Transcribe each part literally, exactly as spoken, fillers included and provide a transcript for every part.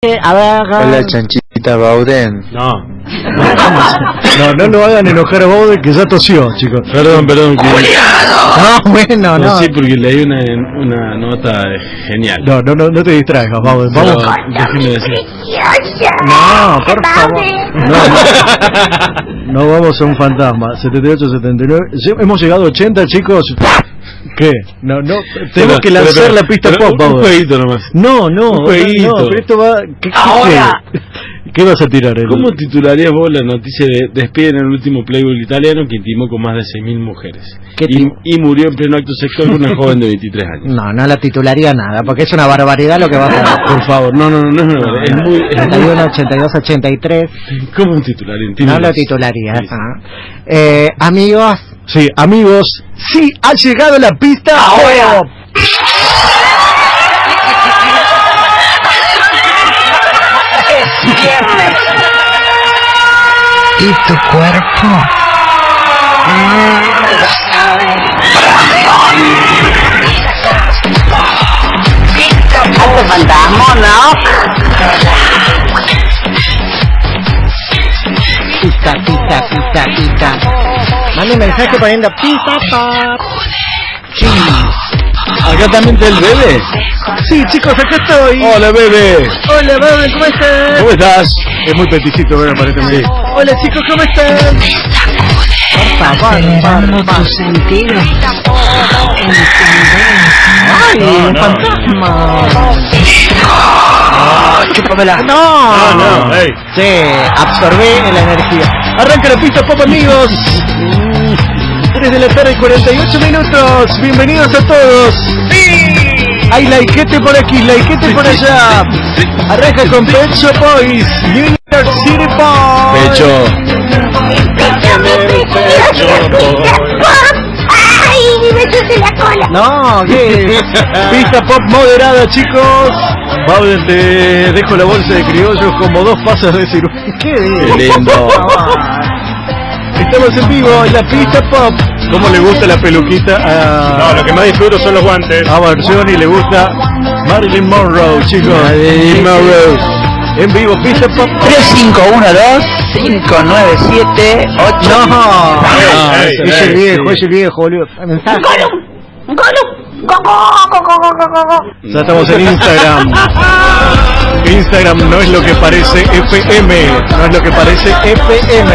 A ver, hola, chanchita Bauden. No. No, no lo hagan enojar a Bauden, que ya tosió, chicos. Perdón, perdón. Que... No, bueno, no. no. Sí, porque leí una, una nota genial. No, no, no, no te distraigas, Bauden. Vamos. Déjeme decir. No, por favor. No, no vamos a un fantasma. setenta y ocho, setenta y nueve. Hemos llegado a ochenta, chicos. ¿Qué? No, no, tenemos pero, que lanzar pero, pero, la pista pero, pop, Bauden. Un jueguito nomás. No, no, un jueguito. No, pero esto va... ¿Qué, qué, Ahora. ¿Qué, ¿Qué vas a tirar? El... ¿Cómo titularías vos la noticia de despiden el último playboy italiano que intimó con más de seis mil mujeres? Y, y murió en pleno acto sexual con una joven de veintitrés años. No, no la titularía nada, porque es una barbaridad lo que va a hacer. Por favor, no, no, no, no, no, no es muy... treinta y uno, ochenta y dos, ochenta y tres. ¿Cómo un titular? No lo titularía. Sí. Ah. Eh, amigos... Sí, amigos, sí, ha llegado la pista. Ahora. ¿Y tu cuerpo? Alto fantasma, ¿no? Pista, pista, pista, pista. Mande mensaje poniendo pista pop. Sí. ¿Acá también está el bebé? Sí, chicos, acá estoy. Hola, bebé. Hola, bebé, ¿cómo estás? ¿Cómo estás? Es muy peticito, bebé, aparentemente. Sí. Hola, chicos, ¿cómo están? Por favor, por tus sentidos. Ay, un fantasma. Chúpamela. No, no, no. Hey. Sí, absorbí la energía. Arranca la pista pop, amigos. tres de la tarde y cuarenta y ocho minutos. Bienvenidos a todos. Sí. Hay likeete por aquí, likeete por allá. Arranca con Pet Shop Boys, New York City Boys. Pecho. ¡Ay, me puse la cola! No, ¿qué? Pista pop moderada, chicos. Bauden, te dejo la bolsa de criollos como dos pasas de ciruela. ¿Qué? Qué lindo. Estamos en vivo en la pista pop. ¿Cómo le gusta la peluquita a... No, lo que más disfruto son los guantes. A Barjoni le gusta Marilyn Monroe, chicos. Marilyn Monroe. En vivo, pista pop. tres cinco uno dos cinco nueve siete ocho. No, no, es ese, el viejo, sí. es el viejo, boludo. Mensaje. ¡Gollum! ¡Gollum! ¡Go, go, go, go, go, go, go! Ya estamos en Instagram. Instagram no es lo que parece F M. No es lo que parece F M.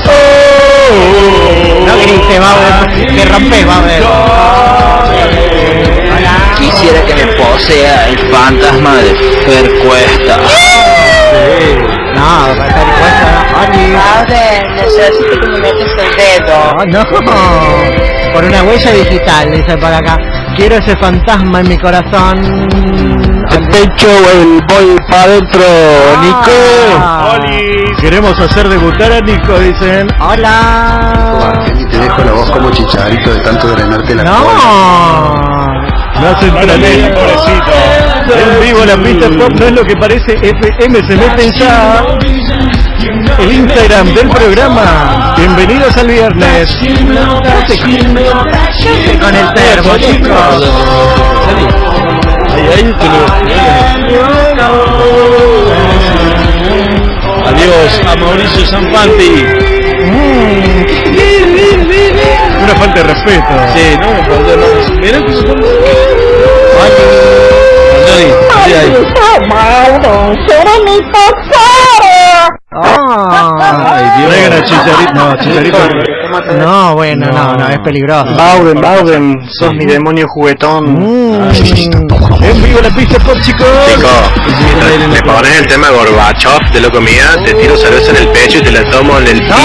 Oh, no grites, Bauden. Te rompes, Bauden. Hola. Quisiera que me posea el fantasma de Fer Cuesta. No, va a estar cuesta. Bauden, necesito que me metas el dedo. Oh, no. Por una huella digital, dice por acá. Quiero ese fantasma en mi corazón. El pecho, el voy para adentro, Ah. ¡Oli! queremos hacer debutar a Nico, dicen. Hola. Y te dejo la voz como chicharito de tanto drenarte la cola. No. No hacen No lo leí, pobrecito. En vivo la pista pop no es lo que parece F M. Se meten ya el Instagram del programa. Bienvenidos al viernes. Con el termo, chicos. Ahí, ahí te lo... Adiós a Mauricio Zampanti. Una falta de respeto. Sí, no me faltó nada. Mirá que se pone... Johnny, sí, ahí. Ay, Traigan a Chicharito. No, Chicharito. No, bueno, no, no, es peligroso. Bauden, Bauden, sos mi demonio juguetón. Mm. En vivo la pista pop, chicos. Chico, mientras me pones el tema Gorbachev de lo comida, te tiro cerveza en el pecho y te la tomo en el pico.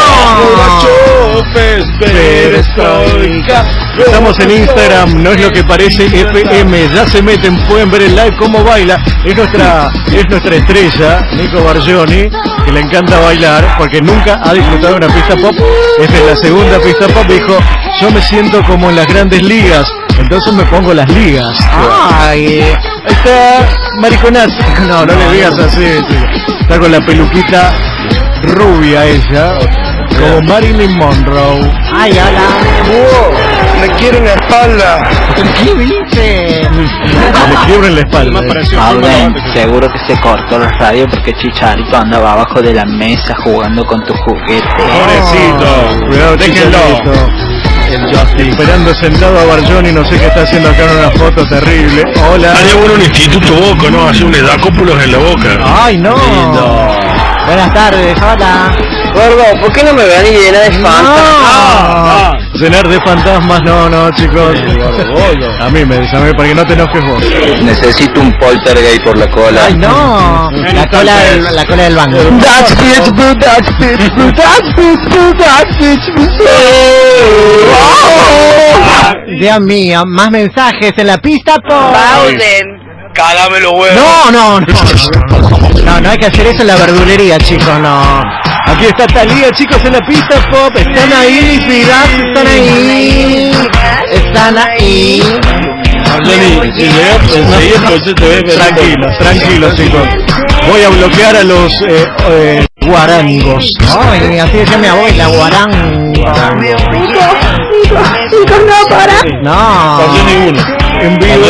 Estamos en Instagram, no es lo que parece F M. Ya se meten, pueden ver el live cómo baila. Es nuestra, es nuestra estrella, Nico Barjoni, que le encanta bailar porque nunca ha disfrutado de una pista pop. Esta es la segunda pista pop. Dijo, yo me siento como en las grandes ligas, entonces me pongo las ligas. Ay, Ahí está Mariconaz. No, no le digas así. Está con la peluquita rubia ella, como Marilyn Monroe. ay, hola. Me quieren la espalda. ¿Qué dice? Le quiebren la espalda. Bauden, seguro que se cortó la radio porque Chicharito andaba abajo de la mesa jugando con tu juguete. Pobrecito. Cuidado, déjenlo. Esperando sentado a Barjoni, no sé qué está haciendo acá en una foto terrible. Hola. Hay bueno un instituto boca, ¿no? Hace un edacópulos en la boca. Ay, no. Buenas tardes, hola. Gordo, ¿por qué no me ven y llena de fantasmas? No. Llenar de fantasmas, no, no, chicos. A mí me dice, a mí, para que no te enojes vos. Necesito un poltergeist por la cola. Ay, no. La cola del, la cola del banco. That's Pittsburgh, that's Pittsburgh, that's Pittsburgh, that's Pittsburgh. Dios mío, más mensajes en la pista, por... Bauden. Cágame los huevos. No, no, no. No, no hay que hacer eso en la verdulería, chicos, no. Aquí está Talía, chicos, en la pista pop. Están ahí, Piras, están ahí. Están ahí. Tranquilos, tranquilos, chicos. Voy a bloquear a los eh, eh, guarangos. Ay, así decía mi abuela, guarango. No. En vivo.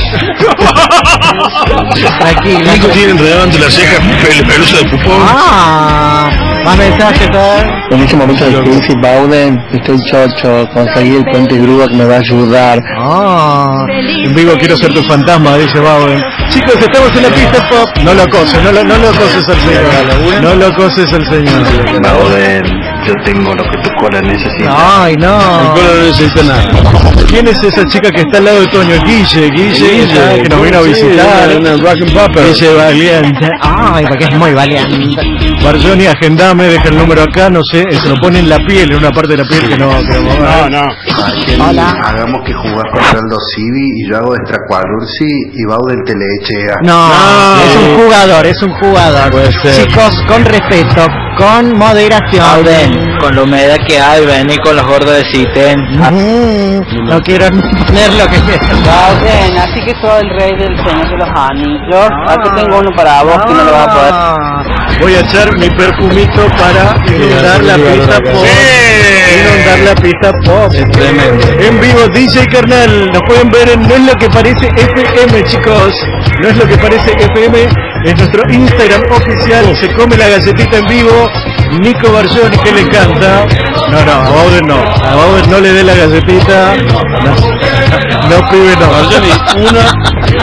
Tranquilo. Nico tiene enredado entre las cejas el peluso de pupón. Ah, más mensajes, ¿sabes? En ese momento de crisis, Bauden, estoy chocho, conseguí el puente grúa que me va a ayudar. Ah, En vivo quiero ser tu fantasma, dice Bauden. Chicos, estamos en la pista pop. No lo coses, no lo, no lo coses al señor. No lo coses al señor. Bauden, yo tengo lo que tu cola necesita. ay, no. no necesita nada. ¿Quién es esa chica que está al lado de Toño? Guille, Guille, Guille, que nos vino a visitar. Sí, una rock and popper. Guille valiente. Ay, porque es muy valiente. Barjoni, agendame, deja el número acá, no sé, se lo pone en la piel, en una parte de la piel que no... Que no, no. Hola. Hagamos que jugar contra Aldo Civi y yo hago extra Qualursi y Bauden te le eche a... No, No. es un jugador, es un jugador. Puede ser. Chicos, con respeto, con moderación. Bauden, con la humedad que hay, vení con los gordos de Citen. Mm, no quiero poner lo que Bauden, así que soy el rey del Señor de los Anillos. Aquí tengo uno para vos que no lo vas a poder. Voy a echar mi perfumito para inundar la pista pop. Inundar la pista pop. En vivo, D J Carnal. Nos pueden ver en No es lo que parece F M, chicos. No es lo que parece F M. Es nuestro Instagram oficial. Se come la galletita en vivo. Nico Barjoni, que le encanta. No, no, a Bauden no. A Bauden no le dé la galletita. No, no, pibe, no. Barjoni, una.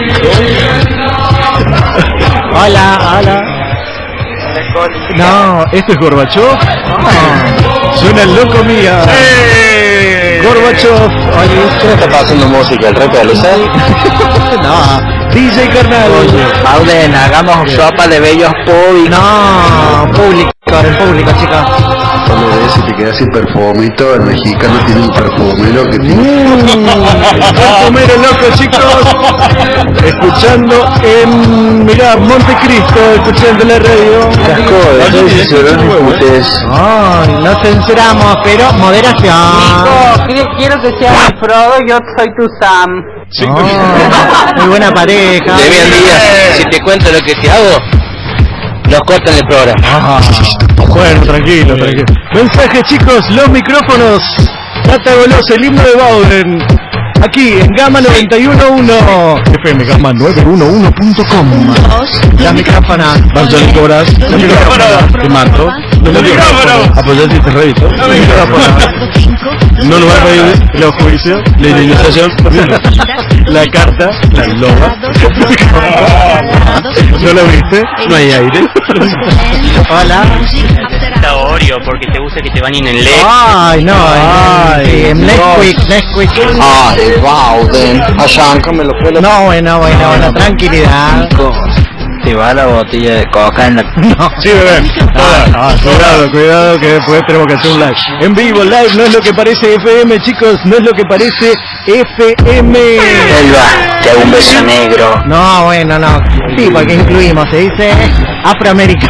Hola, hola. No, ¿esto es Gorbachov? Ah, suena el loco mía. Gorbachov. ¿Qué está pasando música? ¿El reto de Lisa? No, D J Carnal. Bauden, hagamos sopa de bellos públicos. no, público, en público, chicos. Cuando ves y te quedas sin perfumito, el mexicano tiene un perfumero que tiene... Perfumero loco, chicos. Escuchando en, mirá, Montecristo, escuchando la radio. Ay, no censuramos, pero moderación. Nico, quiero que seas mi Frodo, yo soy tu Sam. Oh, muy buena pareja. Demian Díaz, si te cuento lo que te hago, nos cortan el programa. Ah, bueno, tranquilo, tranquilo. Mensaje, chicos, los micrófonos. Tata Golosa, el himno de Bauden. Aquí en Gama noventa y uno punto uno. F M Gama novecientos uno punto com. Las micrófonas. Barjoni Cobras. Los micrófonos. Te mato. Los micrófonos. Apoyate este redito. Los micrófonos. No nos va a pedir los juicios, la indemnización, la carta, la loba. ¿No la viste? No hay aire. Hola. Está Oreo porque te gusta que te bañen en leche. Ay, no, Ay, sí, en Nesquik, Nesquik. Ay, Bauden, arráncame los pelos. No, bueno, bueno, bueno, tranquilidad. Te va la botella de coca en la... No. Sí, bebé. Ah, ah, cuidado, cuidado, que después tenemos que hacer un live. En vivo, live, no es lo que parece F M, chicos, no es lo que parece F M. Elba, te hago un beso negro. No, bueno, no. Sí, porque incluimos, se dice afroamericano.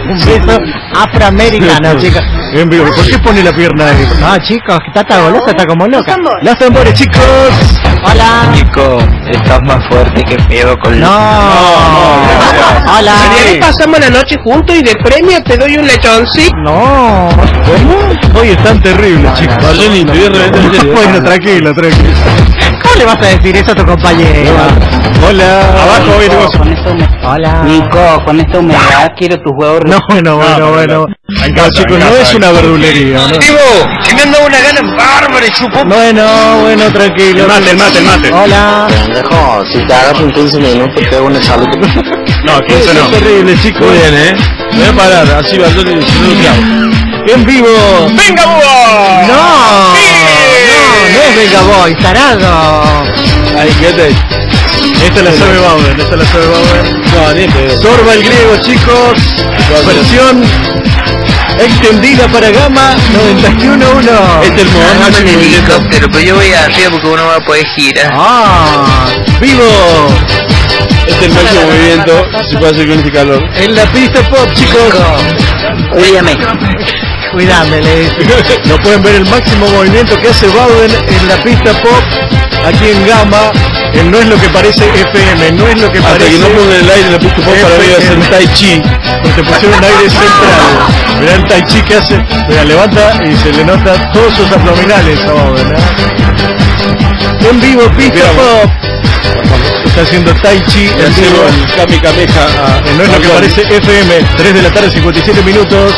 Un beso afroamericano, chicos. En vivo, ¿por qué pone la pierna ahí? No, chicos, Tata Golosa está como loca. Los tambores, chicos. Hola. Nico, estás más fuerte que pedo con No. no Hola. Mañana pasamos la noche juntos y de premio te doy un lechoncito. No. ¿Cómo? Hoy están terribles, chicos. Marlene, te voy a reventar en serio. Bueno, tranquilo, tranquilo. ¿Cómo le vas a decir eso a tu compañero? Hola. Abajo, hoy Nico, con esta humedad. Hola. Nico, con esta humedad quiero tus huevos. No, bueno, bueno, No, bueno. En No, casa, chicos, en no casa, es en una casa. verdulería, ¿no? Que me han dado una gana bárbara y chupo. Bueno, bueno, tranquilo. El mate, el mate, el mate. Hola. Pendejo, si te agarras en quince minutos te hago una salud. No, quince Es no. terrible, chicos. Muy bien, ¿eh? Me voy a parar, así va, yo le En vivo. ¡Venga, boba! No. No, no es Venga Boy, tarado. Ay, ¿qué te? Esta la sabe Bowden, esta la sabe Bowden. No, ni pedo. Sorba el griego, chicos. Versión extendida para Gama noventa y uno punto uno. Este es el modo máximo movimiento. pero yo voy arriba porque uno va a poder girar. Ah, vivo. Este es el máximo movimiento que se puede hacer con este calor. En la pista pop, chicos. Cuídame. Cuídame, le dice. No pueden ver el máximo movimiento que hace Bowden en la pista pop aquí en Gama. En No es lo que parece F M, no es lo que Hasta parece. que no pongan el aire en la pista pop para ver hacer Tai Chi. Porque pusieron aire central. Mirá el Tai Chi que hace. Mira, levanta y se le nota todos sus abdominales a Bowden, ¿eh? En vivo, pista pop. Está haciendo Tai Chi Le en vivo. hacemos el Kame Kameha a... En No es lo que parece F M, tres de la tarde, cincuenta y siete minutos.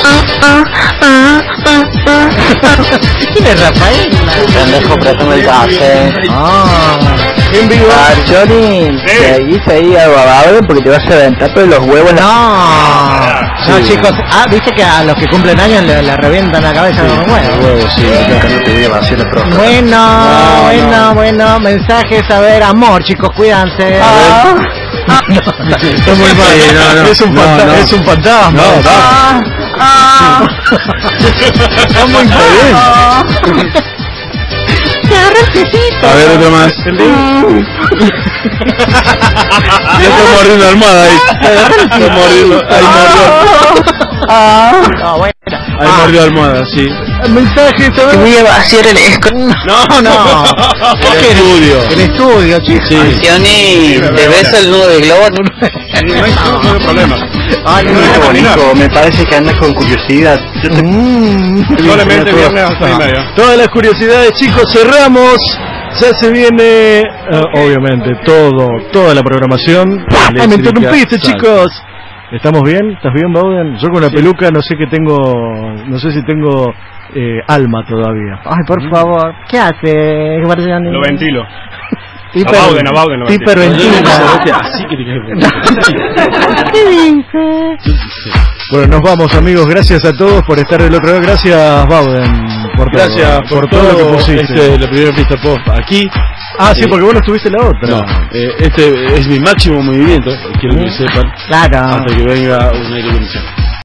¿Quién es Rafael? Pendejo, préstame el café. Ah, en vivo. Johnny, seguís ahí a Bowden porque te vas a aventar pero los huevos. No. No, chicos. Ah, viste que a los que cumplen años le, le revientan la cabeza con un huevo. Huevos, sí. No te voy a vaciar la próstata. Bueno, bueno, bueno. Mensajes, a ver, amor, chicos, cuídense. Está muy mal. Sí, no, no. es, un No, fanta- no. es un fantasma. No, no. Está muy bien. Te agarra el piecito. A ver, otro más. Ya está mordiendo la almohada ahí. Está mordiendo. Ahí mordió. No, bueno. Ahí mordió la almohada, sí. Mensajes, a ver. Voy a vaciar el esco. No, no. El estudio. El estudio, chicos. Sí. Johnny, ¿te ves el nudo de globo? No hay ningún problema. Ay, no. Nico, Nico, me parece que andas con curiosidad. Yo te... Mm. Solamente viernes a las seis y media. Todas las curiosidades, chicos, cerramos. Ya se viene, eh, obviamente, todo, toda la programación. Ay, me interrumpiste, chicos. ¿Estamos bien? ¿Estás bien, Bowden? Yo con la peluca no sé qué tengo, no sé si tengo eh, alma todavía. Ay, por favor. ¿Qué hace, Guardiani? Lo ventilo. Hiper- A Bowden, a Bowden lo ventilo. hiperventina. Así que te cae. ¿Qué dice? Bueno, nos vamos, amigos. Gracias a todos por estar del otro lado. Gracias, Bowden, por todo. Gracias por, todo, lo que pusiste. Este, la primera pista pop aquí. Ah, sí, Eh, porque vos no estuviste en la otra. No, eh, este es mi máximo movimiento, quiero que sepan, Claro. hasta que venga un aire acondicionado.